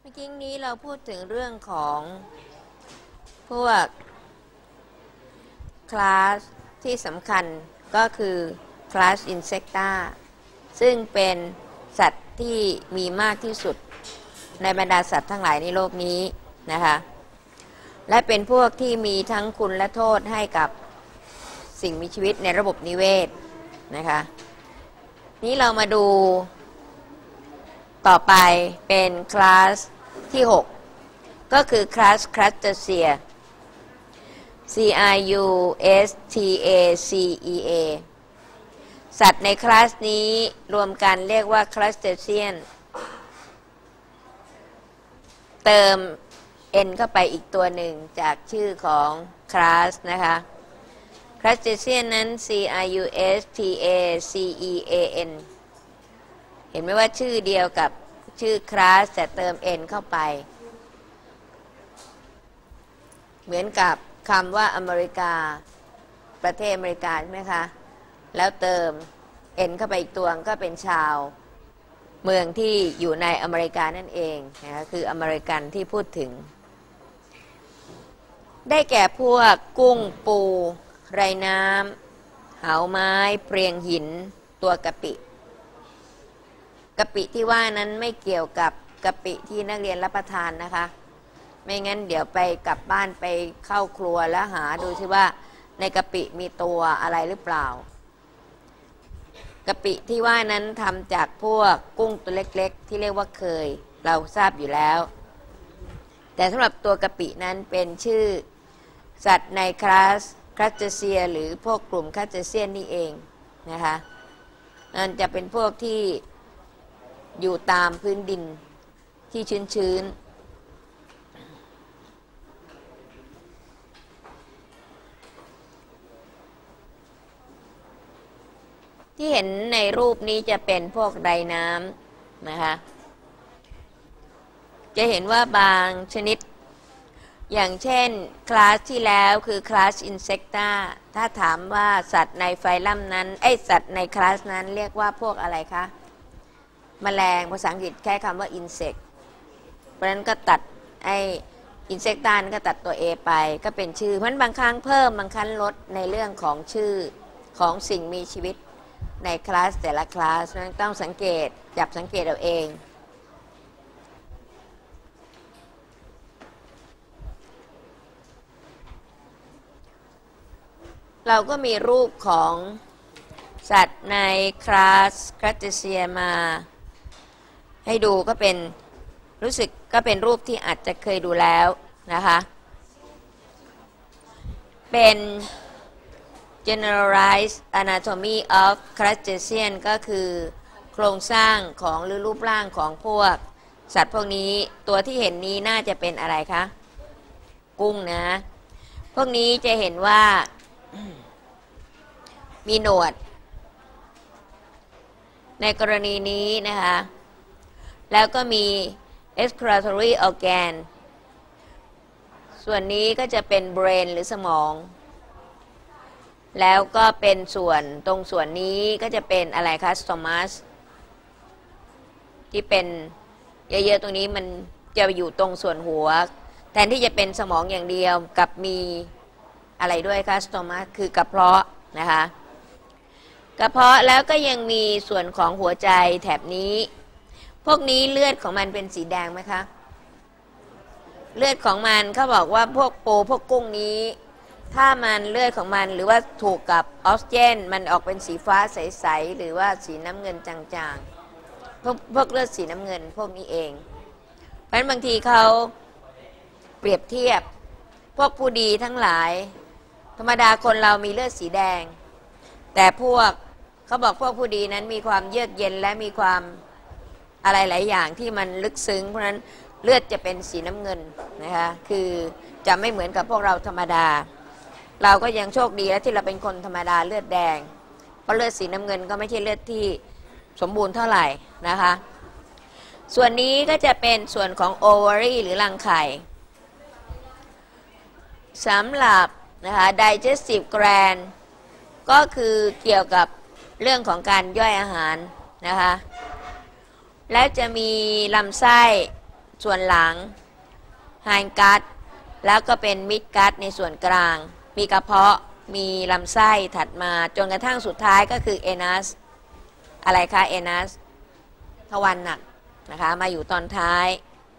มื่อกี้นี้เราพูดถึงเรื่องของพวกคลาสที่สำคัญก็คือคลาสอินเซกตาซึ่งเป็นสัตว์ที่มีมากที่สุดในบรรดาสัตว์ทั้งหลายในโลกนี้นะคะและเป็นพวกที่มีทั้งคุณและโทษให้กับสิ่งมีชีวิตในระบบนิเวศนะคะนี้เรามาดูต่อไปเป็นคลาสที่6ก็คือคลาสครัสเตเซีย CRUSTACEA สัตว์ในคลาสนี้รวมกันเรียกว่าครัสเตเซียนเติม N เข้าไปอีกตัวหนึ่งจากชื่อของคลาสนะคะครัสเตเซียนนั้น CRUSTACEAN เห็นไหมว่าชื่อเดียวกับชื่อคลาสแต่เติม N เข้าไปเหมือนกับคำว่าอเมริกาประเทศอเมริกาใช่ไหมคะแล้วเติม N เข้าไปอีกตัวก็เป็นชาวเมืองที่อยู่ในอเมริกานั่นเองนะคะคืออเมริกันที่พูดถึงได้แก่พวกกุ้งปูไรน้ำหาวไม้เปรียงหินตัวกะปิกะปิที่ว่านั้นไม่เกี่ยวกับกะปิที่นักเรียนรับประทานนะคะไม่งั้นเดี๋ยวไปกลับบ้านไปเข้าครัวแล้วหาดูซิว่าในกะปิมีตัวอะไรหรือเปล่ากะปิที่ว่านั้นทำจากพวกกุ้งตัวเล็กๆที่เรียกว่าเคยเราทราบอยู่แล้วแต่สำหรับตัวกะปินั้นเป็นชื่อสัตว์ในคลาสครัสเตเซียหรือพวกกลุ่มครัสเตเซียนนี่เองนะคะมันจะเป็นพวกที่อยู่ตามพื้นดินที่ชื้นๆที่เห็นในรูปนี้จะเป็นพวกไดน้ำนะคะจะเห็นว่าบางชนิดอย่างเช่นคลาสที่แล้วคือคลาสอินเซกตาถ้าถามว่าสัตว์ในไฟลัมนั้นสัตว์ในคลาสนั้นเรียกว่าพวกอะไรคะแมลงภาษาอังกฤษแค่คำว่าอินเซกเพราะฉะนั้นก็ตัดอินเซกตาก็ตัดตัว A ไปก็เป็นชื่อเพราะฉะนั้นบางครั้งเพิ่มบางครั้งลดในเรื่องของชื่อของสิ่งมีชีวิตในคลาสแต่ละคลาสนั้นต้องสังเกตจับสังเกตเอาเองเราก็มีรูปของสัตว์ในคลาสครัสเตเซียมาให้ดูก็เป็นรู้สึกก็เป็นรูปที่อาจจะเคยดูแล้วนะคะเป็น Generalized Anatomy of Crustacean ก็คือโครงสร้างของหรือรูปร่างของพวกสัตว์พวกนี้ตัวที่เห็นนี้น่าจะเป็นอะไรคะกุ้งนะพวกนี้จะเห็นว่ามีหนวดในกรณีนี้นะคะแล้วก็มี excretory organ ส่วนนี้ก็จะเป็น brain หรือสมองแล้วก็เป็นส่วนตรงส่วนนี้ก็จะเป็นอะไรคะ stomach ที่เป็นเยอะๆตรงนี้มันจะอยู่ตรงส่วนหัวแทนที่จะเป็นสมองอย่างเดียวกับมีอะไรด้วยคะ stomach คือกระเพาะนะคะกระเพาะแล้วก็ยังมีส่วนของหัวใจแถบนี้พวกนี้เลือดของมันเป็นสีแดงไหมคะเลือดของมันเขาบอกว่าพวกปูพวกกุ้งนี้ถ้ามันเลือดของมันหรือว่าถูกกับออกซิเจนมันออกเป็นสีฟ้าใสๆหรือว่าสีน้ำเงินจางๆพวกเลือดสีน้ำเงินพวกนี้เองเพราะฉะนั้นบางทีเขาเปรียบเทียบพวกผู้ดีทั้งหลายธรรมดาคนเรามีเลือดสีแดงแต่พวกเขาบอกพวกผู้ดีนั้นมีความเยือกเย็นและมีความอะไรหลายอย่างที่มันลึกซึ้งเพราะฉะนั้นเลือดจะเป็นสีน้ำเงินนะคะคือจะไม่เหมือนกับพวกเราธรรมดาเราก็ยังโชคดีแล้วที่เราเป็นคนธรรมดาเลือดแดงเพราะเลือดสีน้ำเงินก็ไม่ใช่เลือดที่สมบูรณ์เท่าไหร่นะคะส่วนนี้ก็จะเป็นส่วนของโอวารีหรือรังไข่สำหรับนะคะ digestive gland ก็คือเกี่ยวกับเรื่องของการย่อยอาหารนะคะแล้วจะมีลำไส้ส่วนหลังไฮกัตแล้วก็เป็นมิดกัตในส่วนกลางมีกระเพาะมีลำไส้ถัดมาจนกระทั่งสุดท้ายก็คือเอนัสอะไรคะเอนัสทวารหนักนะคะมาอยู่ตอนท้าย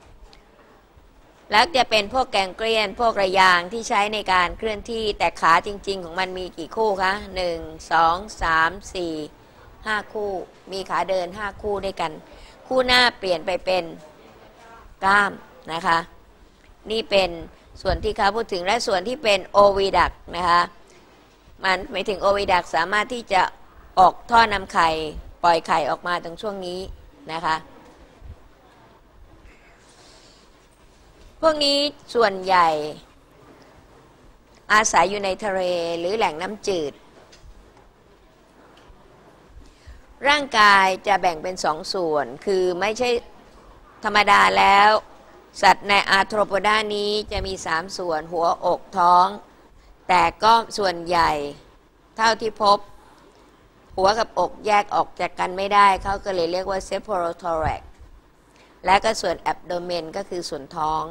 แล้วจะเป็นพวกแกงเกลียนพวกระยางที่ใช้ในการเคลื่อนที่แต่ขาจริงๆของมันมีกี่คู่คะ1 2 3 4 5คู่มีขาเดิน5คู่ด้วยกันคู่หน้าเปลี่ยนไปเป็นกล้ามนะคะนี่เป็นส่วนที่เขาพูดถึงและส่วนที่เป็นโอวิดักนะคะมันหมายถึงโอวิดักสามารถที่จะออกท่อนำไข่ปล่อยไข่ออกมาตรงช่วงนี้นะคะพวกนี้ส่วนใหญ่อาศัยอยู่ในทะเลหรือแหล่งน้ำจืดร่างกายจะแบ่งเป็นสองส่วนคือไม่ใช่ธรรมดาแล้วสัตว์ในอาร์โทรโพดานี้จะมี3ส่วนหัวอกท้องแต่ก็ส่วนใหญ่เท่าที่พบหัวกับอกแยกออกจากกันไม่ได้เขาก็เลยเรียกว่าเซโพโรทอแร็กและก็ส่วนแอบโดเมนก็คือส่วนท้อง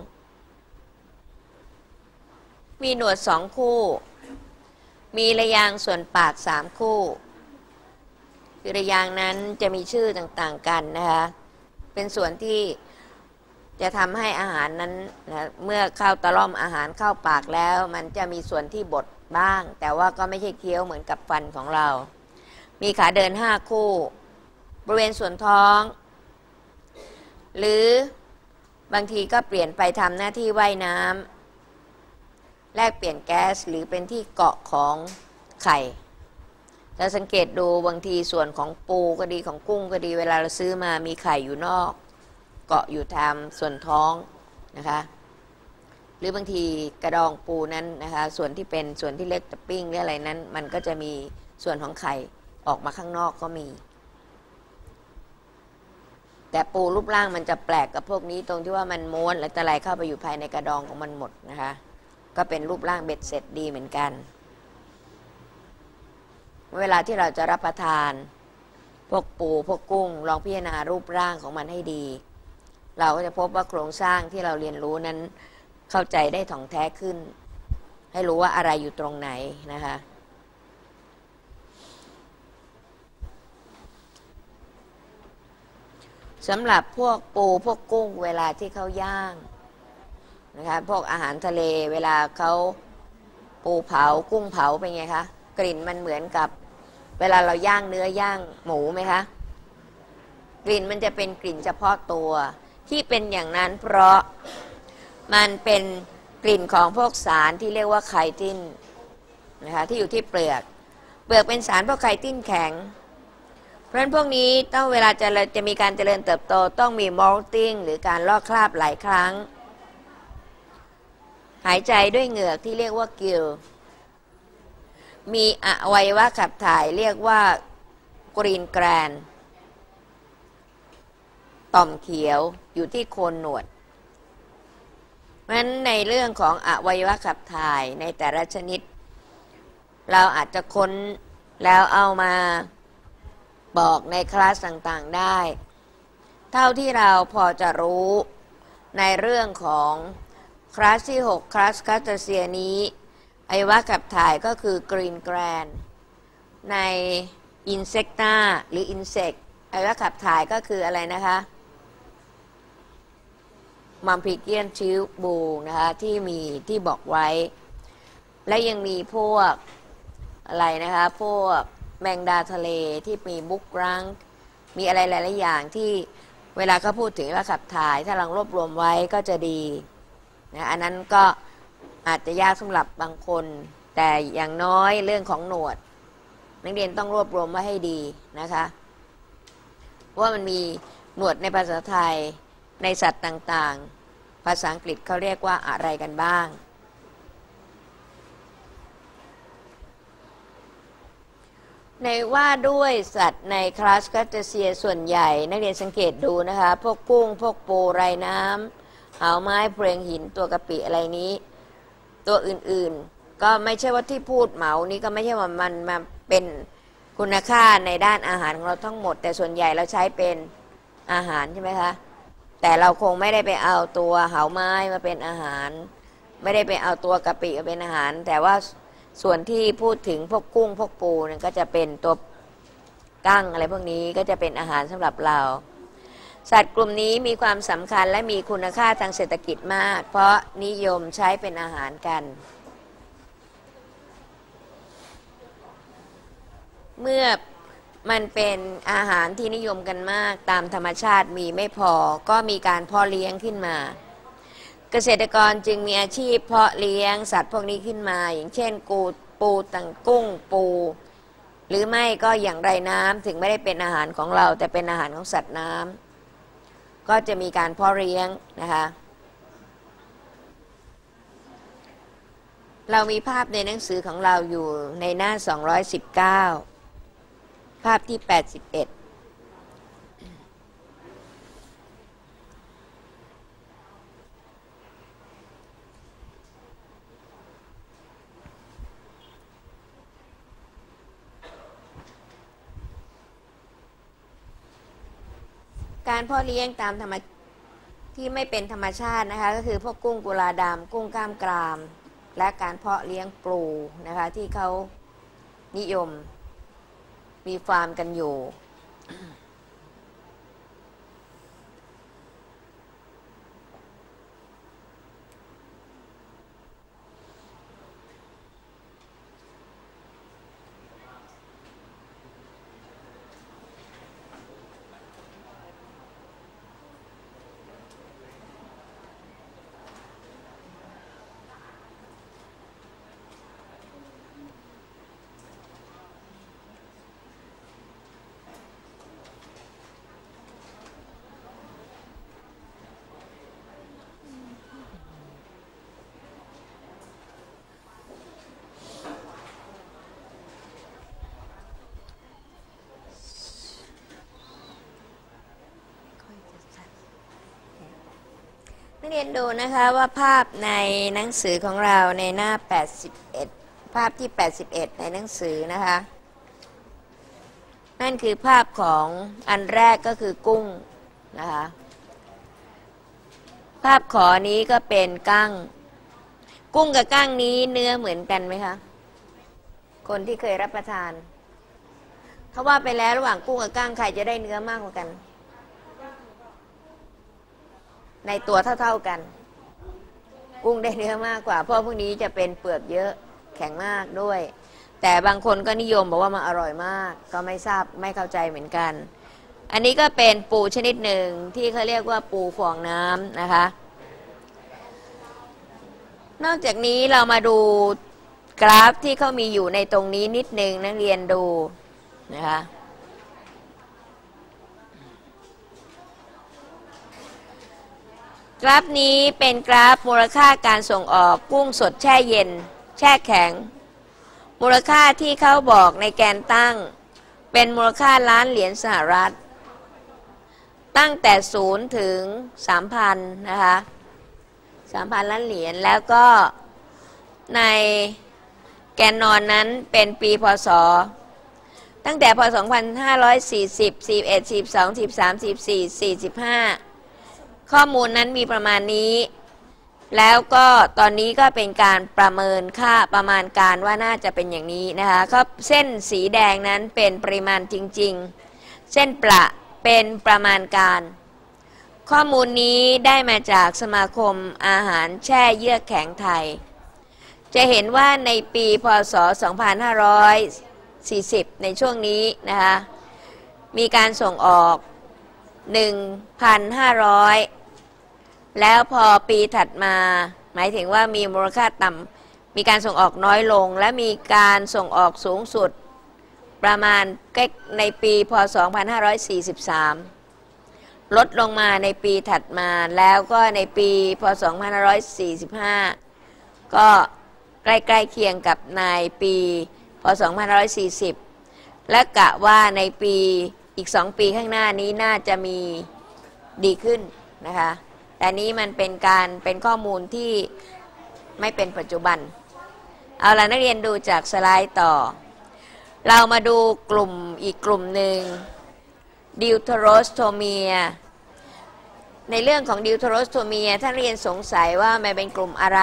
มีหนวด2คู่มีระยางส่วนปาก3คู่คือระยางนั้นจะมีชื่อต่างๆกันนะคะเป็นส่วนที่จะทำให้อาหารนั้นนะเมื่อเข้าตะล่อมอาหารเข้าปากแล้วมันจะมีส่วนที่บดบ้างแต่ว่าก็ไม่ใช่เคี้ยวเหมือนกับฟันของเรามีขาเดิน5คู่บริเวณส่วนท้องหรือบางทีก็เปลี่ยนไปทำหน้าที่ว่ายน้ำแลกเปลี่ยนแก๊สหรือเป็นที่เกาะของไข่ถ้าสังเกตดูบางทีส่วนของปูก็ดีของกุ้งก็ดีเวลาเราซื้อมามีไข่อยู่นอกเกาะอยู่ตามส่วนท้องนะคะหรือบางทีกระดองปูนั้นนะคะส่วนที่เป็นส่วนที่เล็กตะปิ้งหรืออะไรนั้นมันก็จะมีส่วนของไข่ออกมาข้างนอกก็มีแต่ปูรูปร่างมันจะแปลกกับพวกนี้ตรงที่ว่ามันม้วนและตะไลเข้าไปอยู่ภายในกระดองของมันหมดนะคะก็เป็นรูปร่างเบ็ดเสร็จดีเหมือนกันเวลาที่เราจะรับประทานพวกปูพวกกุ้งลองพิจารณารูปร่างของมันให้ดีเราก็จะพบว่าโครงสร้างที่เราเรียนรู้นั้นเข้าใจได้ถ่องแท้ขึ้นให้รู้ว่าอะไรอยู่ตรงไหนนะคะสำหรับพวกปูพวกกุ้งเวลาที่เขาย่างนะคะพวกอาหารทะเลเวลาเขาปูเผากุ้งเผาเป็นไงคะกลิ่นมันเหมือนกับเวลาเราย่างเนื้อย่างหมูไหมคะกลิ่นมันจะเป็นกลิ่นเฉพาะตัวที่เป็นอย่างนั้นเพราะมันเป็นกลิ่นของพวกสารที่เรียกว่าไคตินนะคะที่อยู่ที่เปลือกเป็นสารพวกไคตินแข็งเพราะฉะนั้นพวกนี้ต้องเวลาจะมีการเจริญเติบโตต้องมี molting หรือการลอกคราบหลายครั้งหายใจด้วยเหงือกที่เรียกว่ากิลมีอวัยวะขับถ่ายเรียกว่ากรีนแกรนต่อมเขียวอยู่ที่โคนหนวดเพราะฉะนั้นในเรื่องของอวัยวะขับถ่ายในแต่ละชนิดเราอาจจะค้นแล้วเอามาบอกในคลาสต่างๆได้เท่าที่เราพอจะรู้ในเรื่องของคลาสที่6คลาสคัสเตเซียนี้อวัยวะขับถ่ายก็คือกรีนแกรนในอินเซกตาหรืออินเซกอวัยวะขับถ่ายก็คืออะไรนะคะมัมพิเกียนชิวบูนะคะที่บอกไว้และยังมีพวกอะไรนะคะพวกแมงดาทะเลที่มีบุกรังมีอะไรหลายๆอย่างที่เวลาเขาพูดถึงว่าขับถ่ายถ้าเรารวบรวมไว้ก็จะดีนะอันนั้นก็อาจจะยากสำหรับบางคนแต่อย่างน้อยเรื่องของหนวดนักเรียนต้องรวบรวมไว้ให้ดีนะคะว่ามันมีหนวดในภาษาไทยในสัตว์ต่างๆภาษาอังกฤษเขาเรียกว่าอะไรกันบ้างในว่าด้วยสัตว์ในคลาสคัตเตเซียส่วนใหญ่นักเรียนสังเกตดูนะคะพวกกุ้งพวกปูไรน้ำหาวไม้เพลียงหินตัวกะปิอะไรนี้ตัวอื่นๆก็ไม่ใช่ว่าที่พูดเหมานี้ก็ไม่ใช่ว่ามันมาเป็นคุณค่าในด้านอาหารของเราทั้งหมดแต่ส่วนใหญ่เราใช้เป็นอาหารใช่ไหมคะแต่เราคงไม่ได้ไปเอาตัวเหาไม้มาเป็นอาหารไม่ได้ไปเอาตัวกะปิมาเป็นอาหารแต่ว่าส่วนที่พูดถึงพวกกุ้งพวกปูเนี่ยก็จะเป็นตัวกั้งอะไรพวกนี้ก็จะเป็นอาหารสำหรับเราสัตว์กลุ่มนี้มีความสำคัญและมีคุณค่าทางเศรษฐกิจมากเพราะนิยมใช้เป็นอาหารกันเมื่อมันเป็นอาหารที่นิยมกันมากตามธรรมชาติมีไม่พอก็มีการเพาะเลี้ยงขึ้นมาเกษตรกรจึงมีอาชีพเพาะเลี้ยงสัตว์พวกนี้ขึ้นมาอย่างเช่นปูตังกุ้งปูหรือไม่ก็อย่างไรน้ำถึงไม่ได้เป็นอาหารของเราแต่เป็นอาหารของสัตว์น้ำก็จะมีการเพาะเลี้ยงนะคะเรามีภาพในหนังสือของเราอยู่ในหน้า219ภาพที่81การเพาะเลี้ยงตามธรรมที่ไม่เป็นธรรมชาตินะคะก็คือพวกกุ้งกุลาดำกุ้งกล้ามกรามและการเพาะเลี้ยงปูนะคะที่เขานิยมมีฟาร์มกันอยู่นักเรียนดูนะคะว่าภาพในหนังสือของเราในหน้า81ภาพที่81ในหนังสือนะคะนั่นคือภาพของอันแรกก็คือกุ้งนะคะภาพขอนี้ก็เป็นกั้งกุ้งกับกั้งนี้เนื้อเหมือนกันไหมคะคนที่เคยรับประทานเขาว่าไปแล้วระหว่างกุ้งกับกั้งใครจะได้เนื้อมากกว่ากันในตัวเท่าๆกันกุ้งได้เนื้อมากกว่าเพราะพวกนี้จะเป็นเปลือกเยอะแข็งมากด้วยแต่บางคนก็นิยมบอกว่ามันอร่อยมากก็ไม่ทราบไม่เข้าใจเหมือนกันอันนี้ก็เป็นปูชนิดหนึ่งที่เขาเรียกว่าปูฟองน้ำนะคะนอกจากนี้เรามาดูกราฟที่เขามีอยู่ในตรงนี้นิดนึงนักเรียนดูนะคะกราฟนี้เป็นกราฟมูลค่าการส่งออกกุ้งสดแช่เย็นแช่แข็งมูลค่าที่เขาบอกในแกนตั้งเป็นมูลค่าล้านเหรียญสหรัฐตั้งแต่0ถึง 3,000 นะคะ 3,000 ล้านเหรียญแล้วก็ในแกนนอนนั้นเป็นปีพศตั้งแต่พศ2540 41 42 43 44 45ข้อมูลนั้นมีประมาณนี้แล้วก็ตอนนี้ก็เป็นการประเมินค่าประมาณการว่าน่าจะเป็นอย่างนี้นะคะก็เส้นสีแดงนั้นเป็นปริมาณจริงๆเส้นประเป็นประมาณการข้อมูลนี้ได้มาจากสมาคมอาหารแช่เยือกแข็งไทยจะเห็นว่าในปีพศ2540ในช่วงนี้นะคะมีการส่งออก 1,500 แล้วพอปีถัดมาหมายถึงว่ามีมูลค่าต่ำมีการส่งออกน้อยลงและมีการส่งออกสูงสุดประมาณในปีพศ2543ลดลงมาในปีถัดมาแล้วก็ในปีพศ2545ก็ใกล้ๆเคียงกับในปีพศ2540และกะว่าในปีอีก2 ปีข้างหน้านี้น่าจะมีดีขึ้นนะคะแต่นี้มันเป็นข้อมูลที่ไม่เป็นปัจจุบันเอาล่ะนักเรียนดูจากสไลด์ต่อเรามาดูกลุ่มอีกกลุ่มหนึ่งดิวเทโรสโทเมียในเรื่องของดิวเทโรสโทเมียท่านเรียนสงสัยว่ามันเป็นกลุ่มอะไร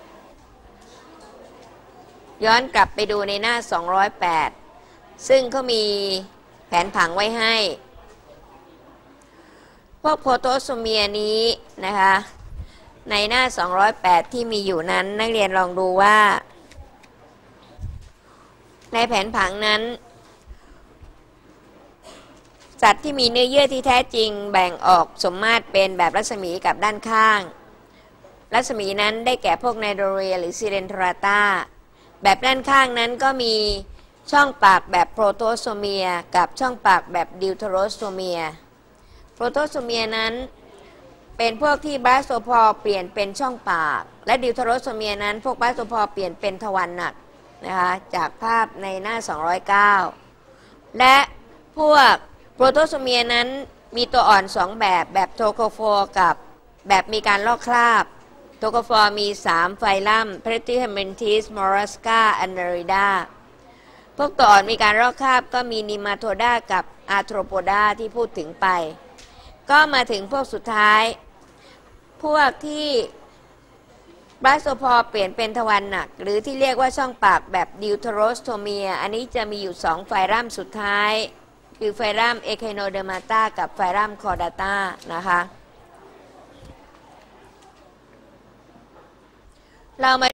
ย้อนกลับไปดูในหน้า208ซึ่งเขามีแผนผังไว้ให้พวกโปรโตโซเมียนี้นะคะในหน้า208ที่มีอยู่นั้นนักเรียนลองดูว่าในแผนผังนั้นสัตว์ที่มีเนื้อเยื่อที่แท้จริงแบ่งออกสมมาตรเป็นแบบรัศมีกับด้านข้างรัศมีนั้นได้แก่พวกไนโตรเรียหรือซิเรนทราตาแบบด้านข้างนั้นก็มีช่องปากแบบโปรโตโซเมียกับช่องปากแบบดิวเทโรสโซเมียโปรโตโซเมียนั้นเป็นพวกที่บาสโซพอเปลี่ยนเป็นช่องปากและดิวเทโรสโซเมียนั้นพวกบาสโซพอเปลี่ยนเป็นทวารหนักนะคะจากภาพในหน้า209และพวกโปรโตโซเมียนั้นมีตัวอ่อน2แบบโทโคโฟร์กับแบบมีการลอกคราบโทโคฟอร์มี3ไฟลัมเพรติเฮเมนทิสมอรัสกาแอนเนริดาพวกตัวอ่อนมีการลอกคราบก็มีนิมาโทดากับอาร์โทรโปดาที่พูดถึงไปก็มาถึงพวกสุดท้ายพวกที่บาสโซพอเปลี่ยนเป็นทวารหนักหรือที่เรียกว่าช่องปากแบบดิวเทโรสโทเมียอันนี้จะมีอยู่2ไฟลัมสุดท้ายคือไฟลัมเอเคโนเดอร์มาตากับไฟลัมคอร์ดาตานะคะเรามา